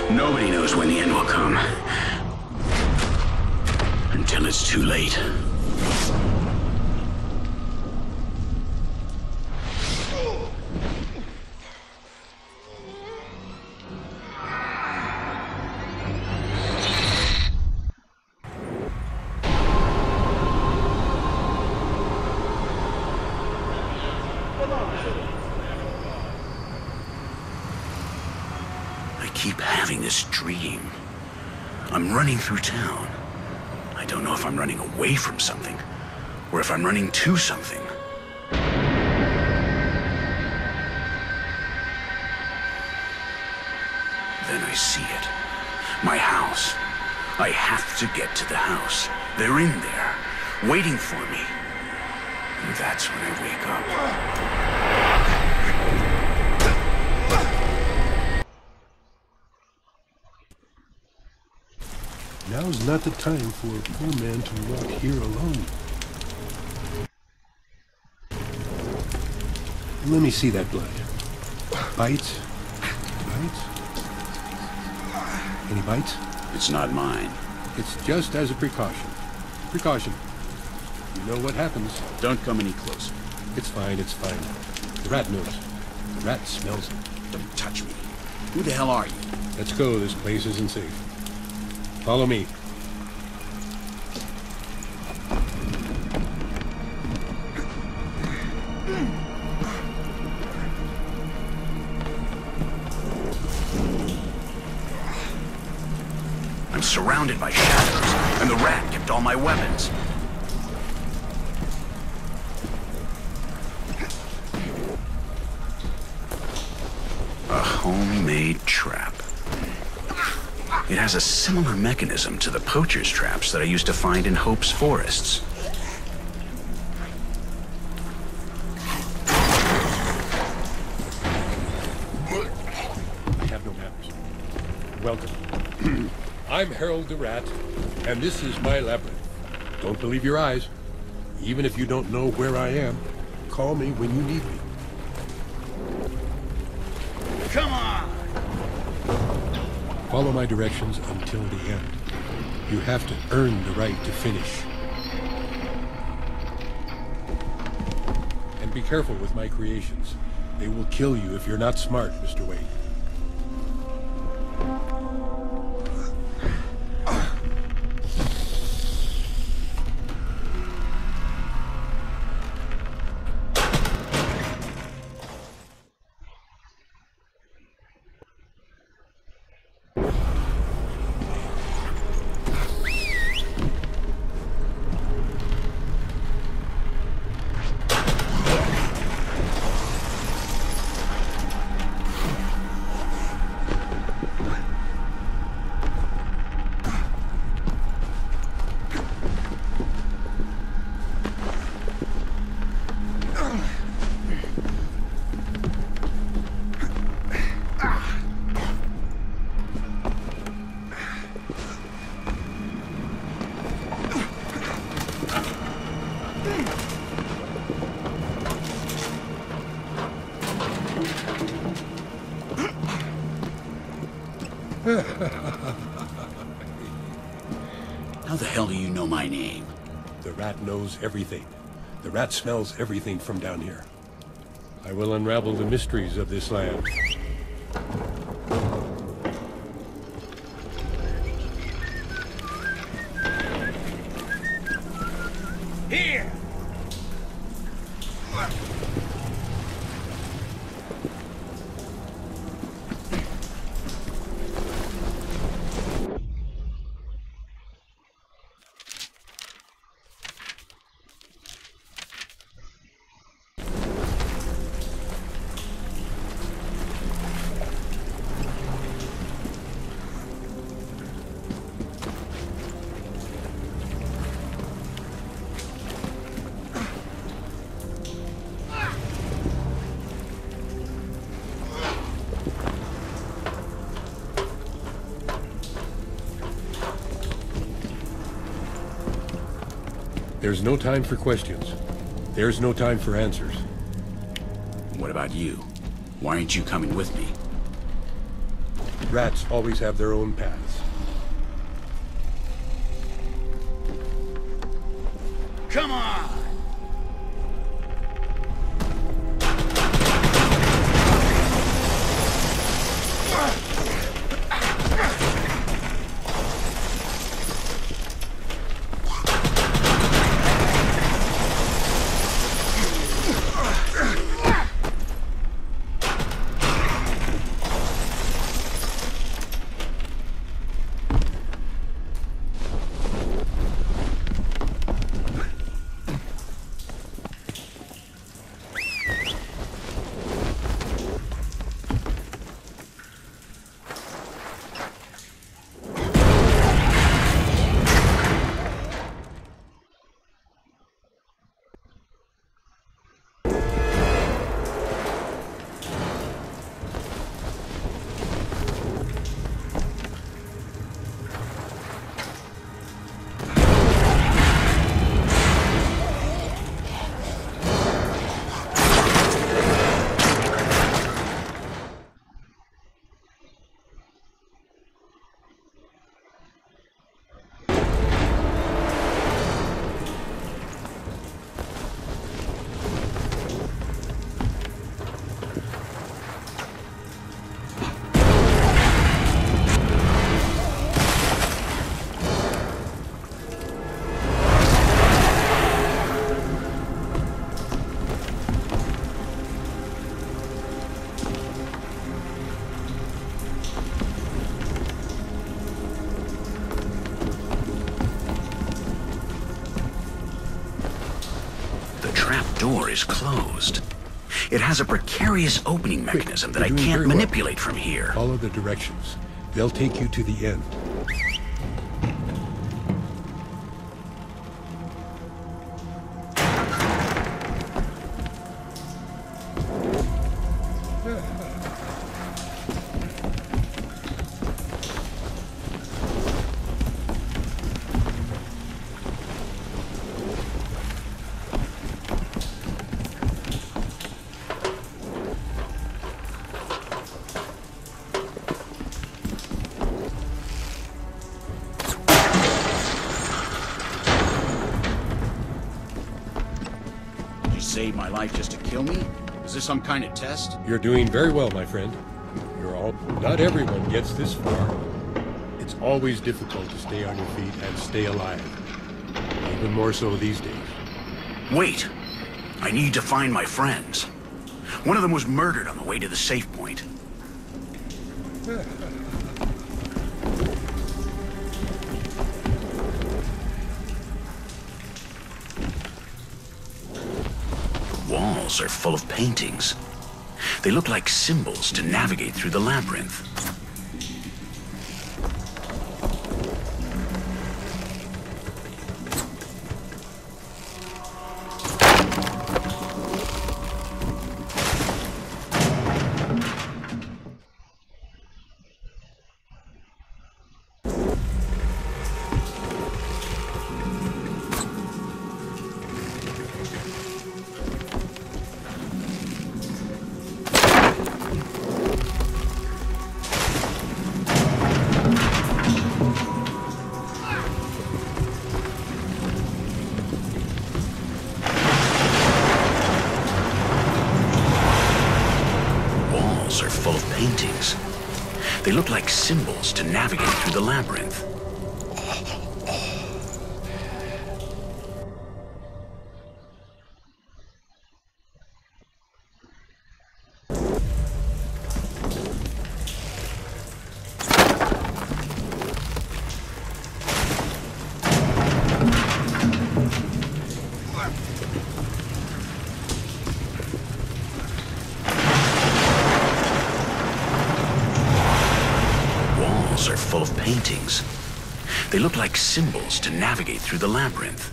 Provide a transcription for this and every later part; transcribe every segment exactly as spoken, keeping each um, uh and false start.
Nobody knows when the end will come. Until it's too late. I keep having this dream. I'm running through town. I don't know if I'm running away from something, or if I'm running to something. Then I see it. My house. I have to get to the house. They're in there, waiting for me. And that's when I wake up. Now's not the time for a poor man to walk here alone. Let me see that blood. Bites? Bites? Any bites? It's not mine. It's just as a precaution. Precaution. You know what happens. Don't come any closer. It's fine, it's fine. The rat knows. The rat smells it. Don't touch me. Who the hell are you? Let's go, this place isn't safe. Follow me. I'm surrounded by shadows, and the rat kept all my weapons. A homemade trap. It has a similar mechanism to the poacher's traps that I used to find in Hope's forests. I have no manners. Welcome. I'm Harold the Rat, and this is my labyrinth. Don't believe your eyes. Even if you don't know where I am, call me when you need me. Come on! Follow my directions until the end. You have to earn the right to finish. And be careful with my creations. They will kill you if you're not smart, Mister Wade. How the hell do you know my name? The rat knows everything. The rat smells everything from down here. I will unravel the mysteries of this land. Here! There's no time for questions. There's no time for answers. What about you? Why aren't you coming with me? Rats always have their own paths. Come on! Door is closed. It has a precarious opening mechanism that I can't manipulate from here. Follow the directions. They'll take you to the end. Save my life just to kill me? Is this some kind of test? You're doing very well, my friend. You're all... Not everyone gets this far. It's always difficult to stay on your feet and stay alive. Even more so these days. Wait! I need to find my friends. One of them was murdered on the way to the safe point. Walls are full of paintings. They look like symbols to navigate through the labyrinth. Are full of paintings. They look like symbols to navigate through the labyrinth. Are full of paintings. They look like symbols to navigate through the labyrinth.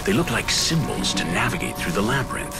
They look like symbols to navigate through the labyrinth.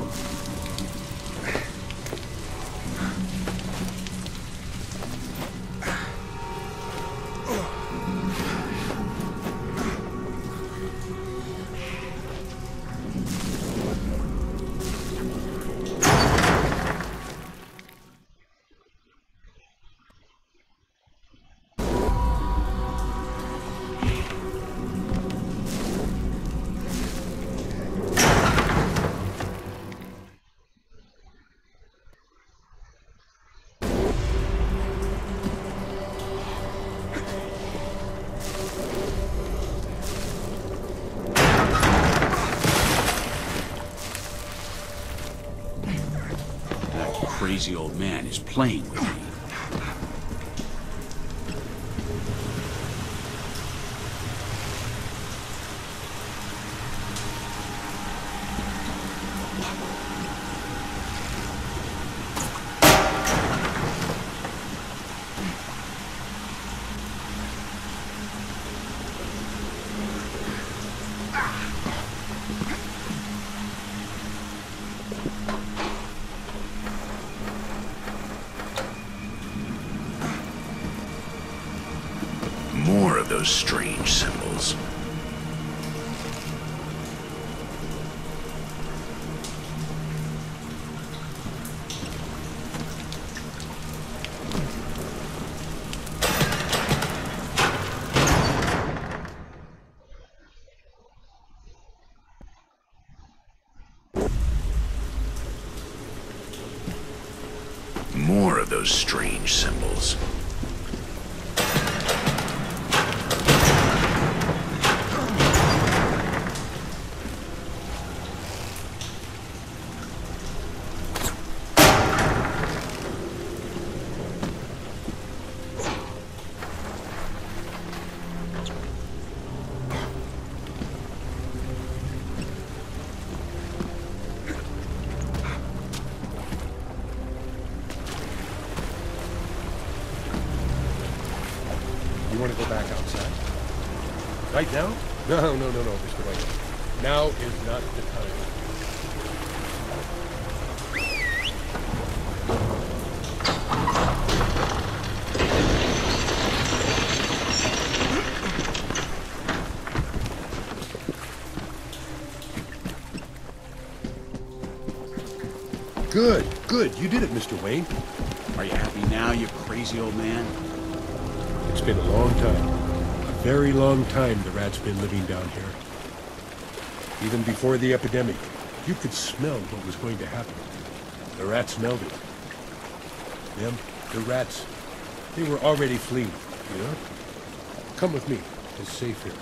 Crazy old man is playing with me. More of those strange symbols. More of those strange symbols. You want to go back outside? Right now? No, no, no, no, Mister White. Now is not the time. Good, good. You did it, Mister Wayne. Are you happy now, you crazy old man? It's been a long time. A very long time the rat's been living down here. Even before the epidemic, you could smell what was going to happen. The rat smelled it. Them, the rats, they were already fleeing, you know? Come with me. It's safe here.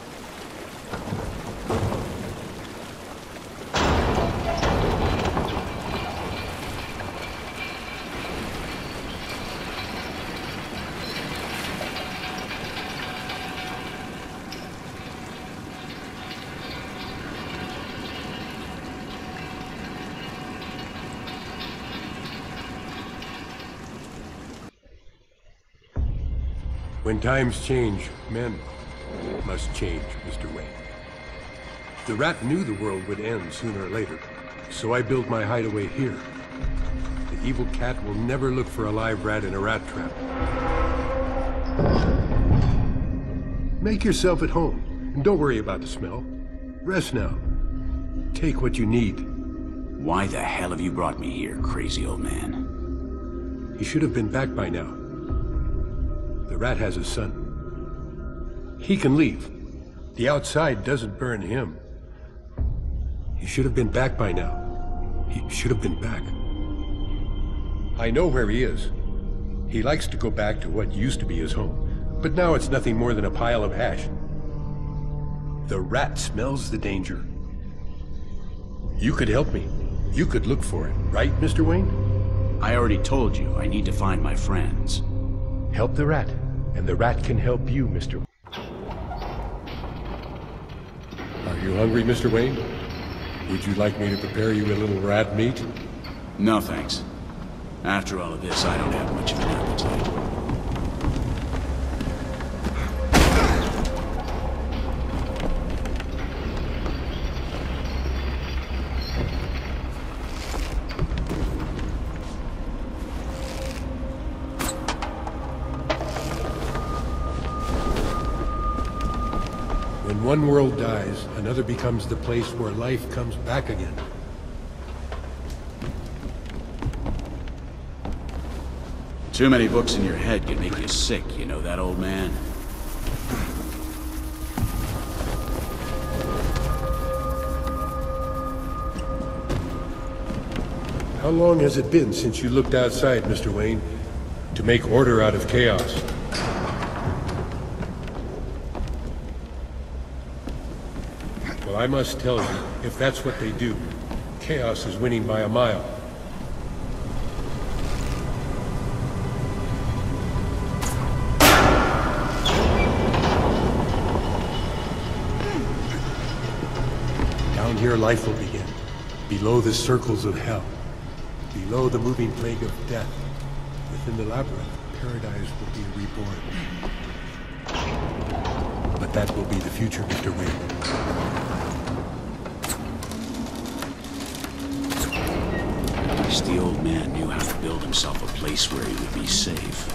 When times change, men must change, Mister Wayne. The rat knew the world would end sooner or later, so I built my hideaway here. The evil cat will never look for a live rat in a rat trap. Make yourself at home, and don't worry about the smell. Rest now. Take what you need. Why the hell have you brought me here, crazy old man? He should have been back by now. The rat has a son. He can leave. The outside doesn't burn him. He should have been back by now. He should have been back. I know where he is. He likes to go back to what used to be his home, but now it's nothing more than a pile of ash. The rat smells the danger. You could help me. You could look for it, right, Mister Wayne? I already told you I need to find my friends. Help the rat, and the rat can help you, Mister Are you hungry, Mister Wayne? Would you like me to prepare you a little rat meat? No, thanks. After all of this, I don't have much of an appetite. When one world dies, another becomes the place where life comes back again. Too many books in your head can make you sick, you know that, old man? How long has it been since you looked outside, Mister Wayne, to make order out of chaos? Well, I must tell you, if that's what they do, chaos is winning by a mile. Down here, life will begin. Below the circles of hell. Below the moving plague of death. Within the labyrinth, paradise will be reborn. But that will be the future, Mister Wayne. The old man knew how to build himself a place where he would be safe.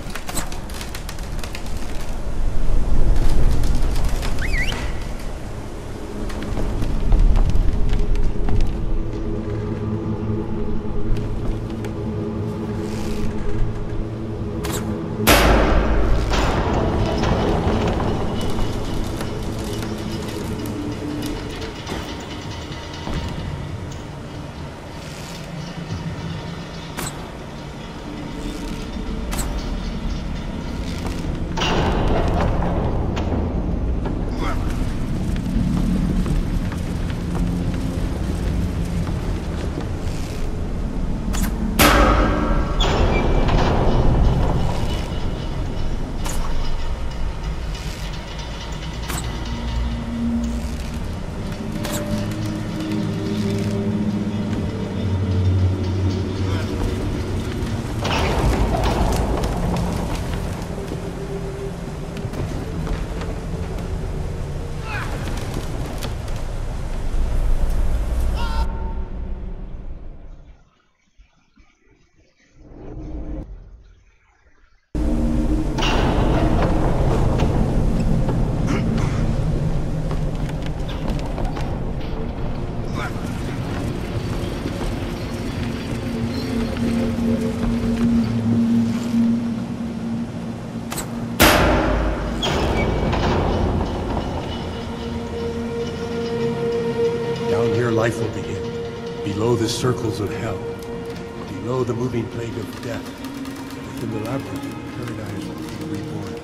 Life will begin. Below the circles of hell. Below the moving plague of death. Within the labyrinth, paradise will be reborn.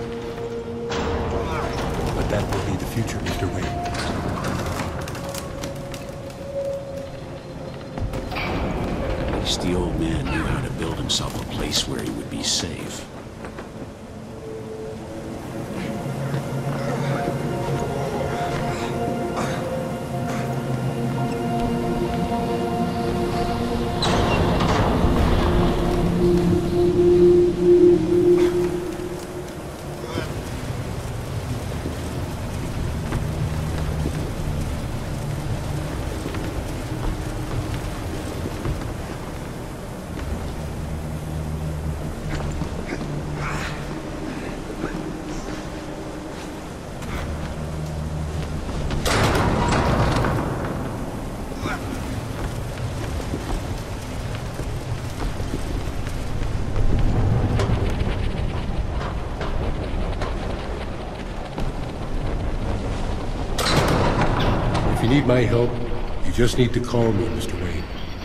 But that will be the future, Mister Wayne. At least the old man knew how to build himself a place where he would be safe. If you need my help, you just need to call me, Mister Wayne.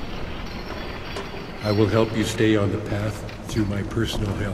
I will help you stay on the path through my personal hell.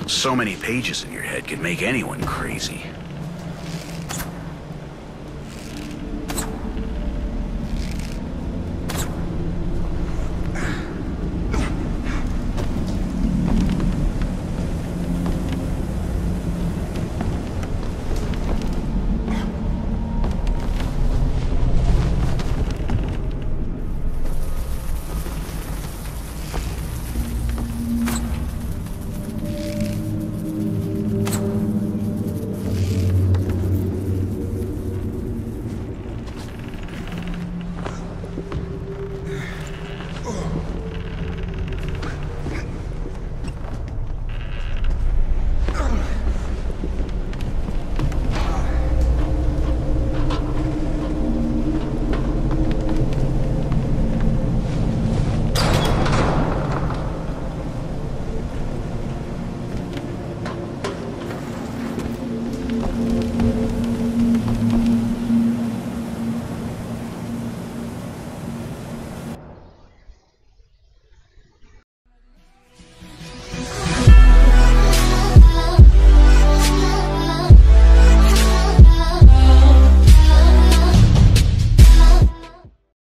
So many pages in your head can make anyone crazy.